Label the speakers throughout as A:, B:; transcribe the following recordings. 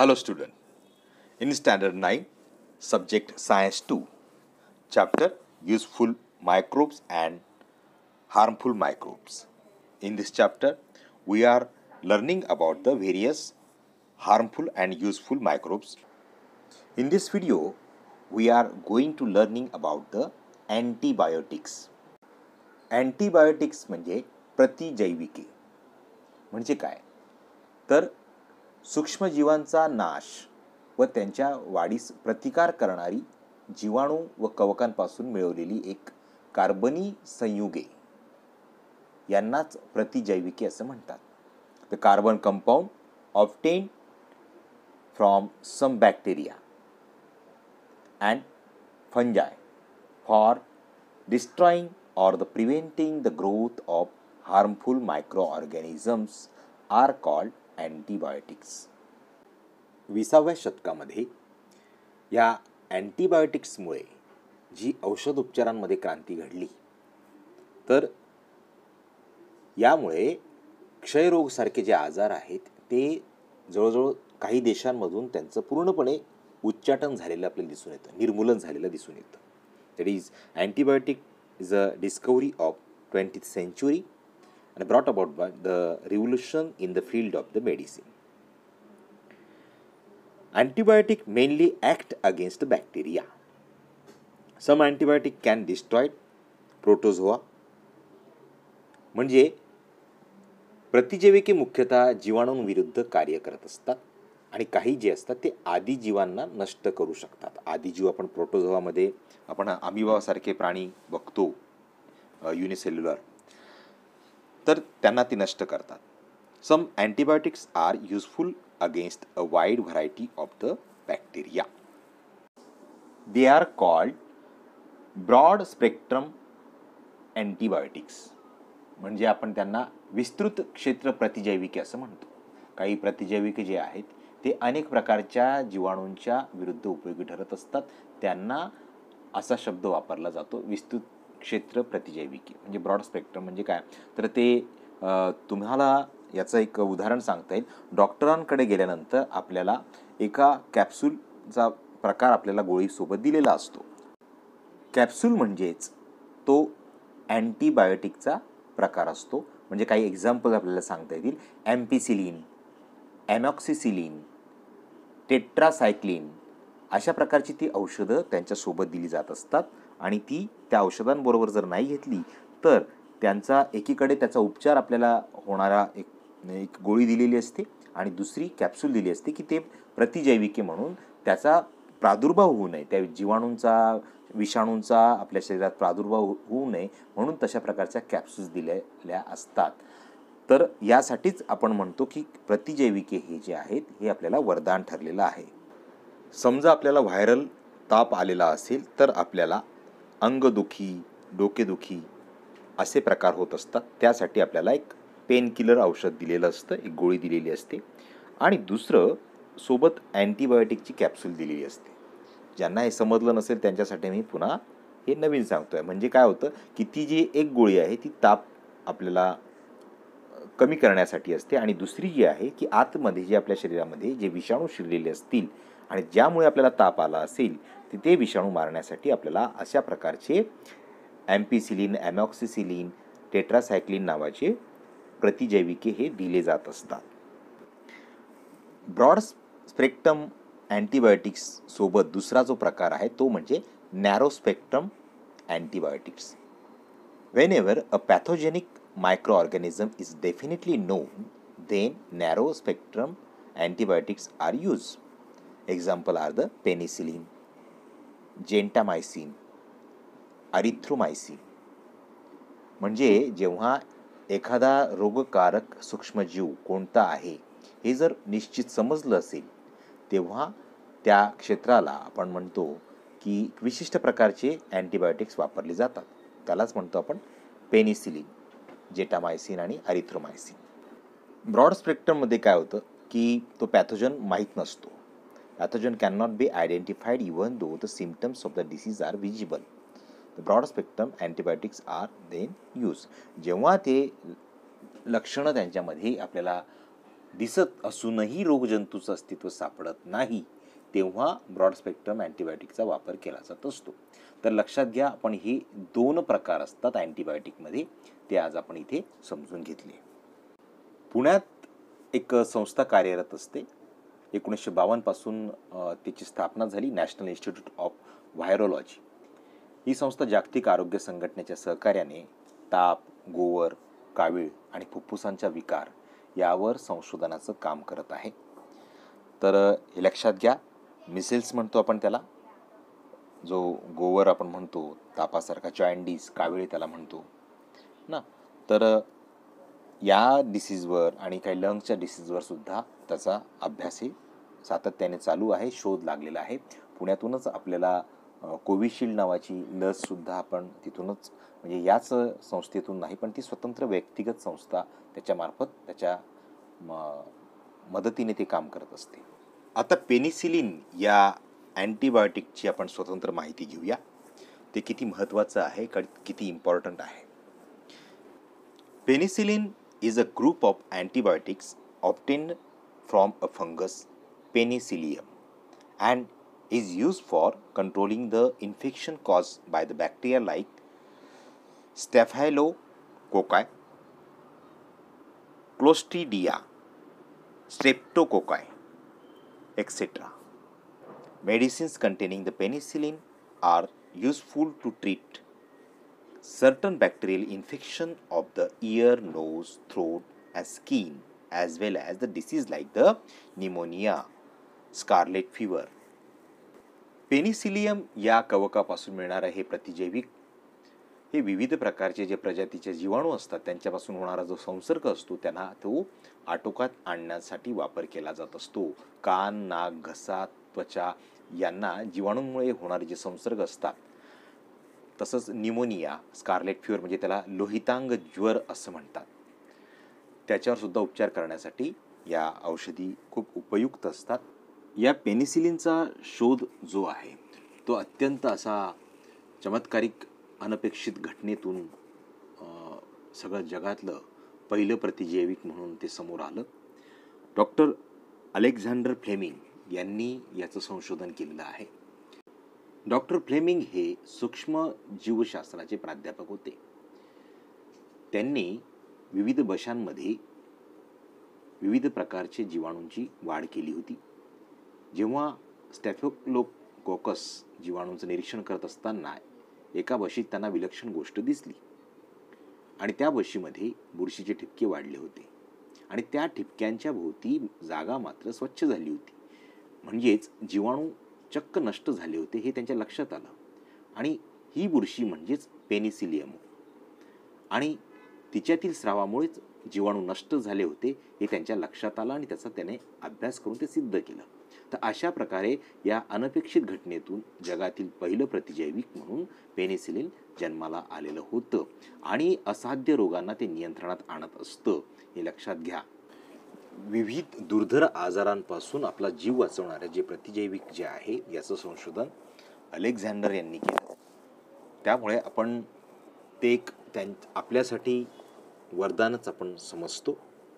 A: Hello student. In standard 9, subject science 2, chapter useful microbes and harmful microbes. In this chapter, we are learning about the various harmful and useful microbes. In this video, we are going to learning about the antibiotics. Antibiotics म्हणजे प्रतिजैविके. म्हणजे काय? तर सूक्ष्मजीवांचा नाश व त्यांच्या वाढीस प्रतिकार करणारी जीवाणू व कवकांपासून मिळवलेली एक कार्बनी संयुगे यांनाच प्रतिजैविके असं म्हणतात. The carbon compound obtained from some bacteria and fungi for destroying or the preventing the growth of harmful microorganisms are called antibiotics. 20व्या शतकामध्ये या अँटीबायोटिक्समुळे जी औषध उपचारांमध्ये क्रांती घडली, तर यामुळे क्षयरोगसारखे जे आजार आहेत ते जवळजवळ काही देशांमधून त्यांचं पूर्णपणे उच्चाटन झालेलं आपल्याला दिसून येतं, निर्मूलन झालेलं दिसून येतं. That is antibiotic is a discovery of 20th century and brought about by the revolution in the field of the medicine. Antibiotic mainly act against bacteria. Some antibiotic can destroy protozoa. म्हणजे प्रतिजैविके मुख्यतः जीवाणूंविरुद्ध कार्य करत असतात आणि काही जे असतात ते आदिजीवांना नष्ट करू शकतात. आदिजीव आपण प्रोटोझोआमध्ये आपण अमिबासारखे प्राणी बघतो युनिसेल्युलर, तर त्यांना ते नष्ट करतात. Some antibiotics are useful against a wide variety of the bacteria. They are called broad spectrum antibiotics. म्हणजे आपण त्यांना विस्तृत क्षेत्र प्रतिजैविके असं म्हणतो. काही प्रतिजैविके जे आहेत ते अनेक प्रकारच्या जीवाणूंच्या विरुद्ध उपयोगी ठरत असतात. त्यांना असा शब्द वापरला जातो, विस्तृत क्षेत्र प्रतिजैविके. म्हणजे ब्रॉड स्पेक्ट्रम म्हणजे काय, तर ते तुम्हाला याचं एक उदाहरण सांगता येईल. डॉक्टरांकडे गेल्यानंतर आपल्याला एका कॅप्सूलचा प्रकार आपल्याला गोळीसोबत दिलेला असतो. कॅप्सूल म्हणजेच तो अँटीबायोटिकचा प्रकार असतो. म्हणजे काही एक्झाम्पल आपल्याला सांगता येतील. एम्पिसिलिन, एमॉक्सिसिलिन, टेट्रासायक्लिन अशा प्रकारची ती औषधं त्यांच्यासोबत दिली जात असतात. आणि ती त्या औषधांबरोबर जर नाही घेतली तर त्यांचा एकीकडे त्याचा उपचार आपल्याला होणारा एक गोळी दिलेली असते आणि दुसरी कॅप्सूल दिली असते की ते प्रतिजैविके म्हणून त्याचा प्रादुर्भाव होऊ नये, त्या जीवाणूंचा विषाणूंचा आपल्या शरीरात प्रादुर्भाव होऊ नये म्हणून तशा प्रकारच्या कॅप्सूल्स दिलेल्या असतात. तर यासाठीच आपण म्हणतो की प्रतिजैविके हे जे आहेत हे आपल्याला वरदान ठरलेलं आहे. समजा आपल्याला व्हायरल ताप आलेला असेल तर आपल्याला अंगदुखी, डोकेदुखी असे प्रकार होत असतात. त्यासाठी आपल्याला एक पेन किलर औषध दिलेलं असतं, एक गोळी दिलेली असते आणि दुसरं सोबत अँटीबायोटिकची कॅप्सूल दिलेली असते. ज्यांना हे समजलं नसेल त्यांच्यासाठी मी पुन्हा हे नवीन सांगतोय. म्हणजे काय होतं की ती जी एक गोळी आहे ती ताप आपल्याला कमी करण्यासाठी असते आणि दुसरी जी आहे की आतमध्ये जे आपल्या शरीरामध्ये जे विषाणू शिरलेले असतील आणि ज्यामुळे आपल्याला ताप आला असेल ते विषाणू मारण्यासाठी आपल्याला अशा प्रकारचे एम्पिसिलिन, एमॉक्सिसिलिन, टेट्रासायक्लिन नावाचे प्रतिजैविके हे दिले जात असतात. ब्रॉड स्पेक्ट्रम अँटीबायोटिक्स सोबत दुसरा जो प्रकार आहे तो म्हणजे narrow spectrum antibiotics. Whenever a pathogenic microorganism is definitely known, then narrow spectrum antibiotics are used. Example are the penicillin, gentamicin, erythromycin. म्हणजे जेव्हा एखादा रोगकारक सूक्ष्मजीव कोणता आहे हे जर निश्चित समजलं असेल तेव्हा त्या क्षेत्राला आपण म्हणतो की विशिष्ट प्रकारचे अँटीबायोटिक्स वापरले जातात. त्यालाच म्हणतो आपण पेनिसिलिन, जेटामायसिन आणि एरिथ्रोमायसिन. ब्रॉड स्पेक्ट्रममध्ये काय होतं की तो पॅथोजन माहीत नसतो. Pathogen can not be identified even though the symptoms of the disease are visible. The broad spectrum antibiotics are then use. जेव्हा ते लक्षणं त्यांच्यामध्ये आपल्याला दिसत असूनही रोगजंतूचं अस्तित्व सापडत नाही, तेव्हा ब्रॉड स्पेक्ट्रम अँटीबायोटिकचा वापर केला जात असतो. तर लक्षात घ्या, आपण हे 2 प्रकार असतात अँटीबायोटिकमध्ये, ते आज आपण इथे समजून घेतले. पुण्यात एक संस्था कार्यरत असते. 1952 पासून त्याची स्थापना झाली, नॅशनल इन्स्टिट्यूट ऑफ व्हायरोलॉजी. ही संस्था जागतिक आरोग्य संघटनेच्या सहकार्याने ताप, गोवर, कावीळ आणि फुफ्फुसांचा विकार यावर संशोधनाचं काम करत आहे. तर हे लक्षात घ्या, मिसेल्स म्हणतो आपण त्याला, जो गोवर आपण म्हणतो, तापासारखा जॉन्डिस, कावीळ त्याला म्हणतो ना. तर या डिसीजवर आणि काही लंग्सच्या डिसीजवर सुद्धा त्याचा अभ्यास हे सातत्याने चालू आहे, शोध लागलेला आहे. पुण्यातूनच आपल्याला कोविशिल्ड नावाची लससुद्धा आपण तिथूनच, म्हणजे याच संस्थेतून नाही, पण ती स्वतंत्र व्यक्तिगत संस्था त्याच्यामार्फत त्याच्या मदतीने ते काम करत असते. आता पेनिसिलिन या अँटीबायोटिकची आपण स्वतंत्र माहिती घेऊया. ते किती महत्त्वाचं आहे, किती इम्पॉर्टंट आहे. Penicillin is a group of antibiotics obtained from a fungus, Penicillium, and is used for controlling the infection caused by the bacteria like Staphylococcus, Clostridia, Streptococcus, etc. Medicines containing the penicillin are useful to treat certain bacterial infection of the ear, nose, throat and skin, as well as the disease like the pneumonia, scarlet fever. Penicillium या कवकापासून मिळणारे हे प्रतिजैविक हे विविध प्रकारचे जे प्रजातीचे जीवाणू असतात त्यांच्यापासून होणारा जो संसर्ग असतो त्यांना तो आटोक्यात आणण्यासाठी वापर केला जात असतो. कान, नाक, घसा, त्वचा यांना जीवाणूंमुळे होणारे जे संसर्ग असतात, तसंच न्यूमोनिया, स्कारलेट फिवर म्हणजे त्याला लोहितांग ज्वर असं म्हणतात, त्याच्यावर सुद्धा उपचार करण्यासाठी या औषधी खूप उपयुक्त असतात. या पेनिसिलिनचा शोध जो आहे तो अत्यंत असा चमत्कारिक अनपेक्षित घटनेतून सगळं जगातलं पहिलं प्रतिजैविक म्हणून ते समोर आलं. डॉक्टर अलेक्झांडर फ्लेमिंग यांनी याचं संशोधन केलेलं आहे. डॉक्टर फ्लेमिंग हे सूक्ष्म जीवशास्त्राचे प्राध्यापक होते. त्यांनी विविध बशांमध्ये विविध प्रकारचे जीवाणूंची वाढ केली होती. जेव्हा स्टॅफिलोकोकस जीवाणूंचं निरीक्षण करत असताना एका बशीत त्यांना विलक्षण गोष्ट दिसली आणि त्या बशीमध्ये बुरशीचे ठिपके वाढले होते आणि त्या ठिपक्यांच्या भोवती जागा मात्र स्वच्छ झाली होती. म्हणजेच जीवाणू चक्क नष्ट झाले होते हे त्यांच्या लक्षात आलं आणि ही बुरशी म्हणजेच पेनिसिलियम आणि तिच्यातील स्रावामुळेच जीवाणू नष्ट झाले होते हे त्यांच्या लक्षात आलं आणि त्याचा त्याने अभ्यास करून ते सिद्ध केलं. तर अशा प्रकारे या अनपेक्षित घटनेतून जगातील पहिलं प्रतिजैविक म्हणून पेनिसिलिन जन्माला आलेलं होतं आणि असाध्य रोगांना ते नियंत्रणात आणत असतं हे लक्षात घ्या. विविध दुर्धर आजारांपासून आपला जीव वाचवणारे जे प्रतिजैविक जे आहे याचं संशोधन अलेक्झांडर यांनी केलं. त्यामुळे आपण ते एक आपल्यासाठी वरदानच आपण समजतो.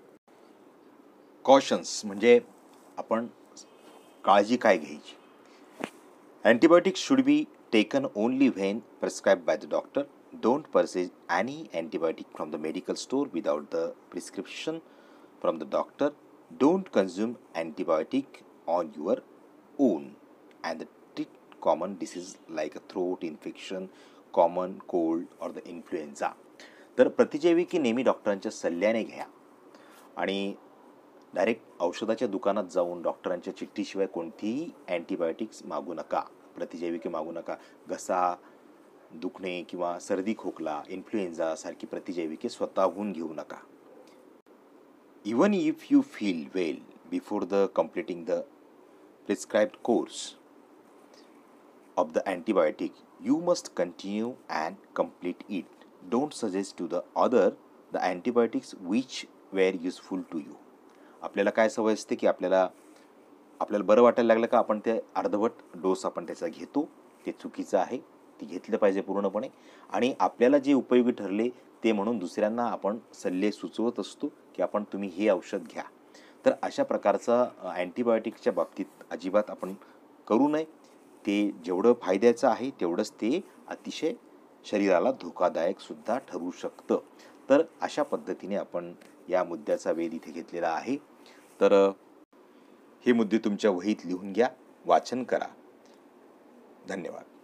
A: कॉशन्स म्हणजे आपण काळजी काय घ्यायची. Antibiotics should be taken only when prescribed by the doctor. Don't purchase any antibiotic from the medical store without the prescription from the doctor. Don't consume antibiotic on your own and treat common diseases like a throat infection, common cold or the influenza. तर प्रतिजैविके नेहमी डॉक्टरांच्या सल्ल्याने घ्या आणि direct औषधाच्या दुकानात जाऊन डॉक्टरांच्या चिठ्ठीशिवाय कोणतीही अँटीबायोटिक्स मागू नका, प्रतिजैविके मागू नका. घसा दुखणे किंवा सर्दी खोकला, इन्फ्लुएन्झा सारखी प्रतिजैविके स्वतःहून घेऊ नका. Even if you feel well before the completing the prescribed course of the antibiotic, you must continue and complete it. Don't suggest to the other the antibiotics which were useful to you. आपल्याला काय सवय असते की आपल्याला बरं वाटायला लागलं का आपण ते अर्धवट डोस आपण त्याचा घेतो. ते चुकीचं आहे. ती घेतलं पाहिजे पूर्णपणे आणि आपल्याला जे उपयोगी ठरले ते म्हणून दुसऱ्यांना आपण सल्ले सुचवत असतो की तुम्ही हे औषध घ्या. तर अशा प्रकारचा अँटीबायोटिकच्या बाबतीत अजिबात आपण करू नये. ते जेवढं फायद्याचं आहे तेवढंच ते अतिशय शरीराला धोकादायक सुद्धा ठरू शकतं. तर अशा पद्धतीने आपण या मुद्द्याचा वेध इथे घेतलेला आहे. तर हे मुद्दे तुमच्या वहीत लिहून घ्या, वाचन करा. धन्यवाद.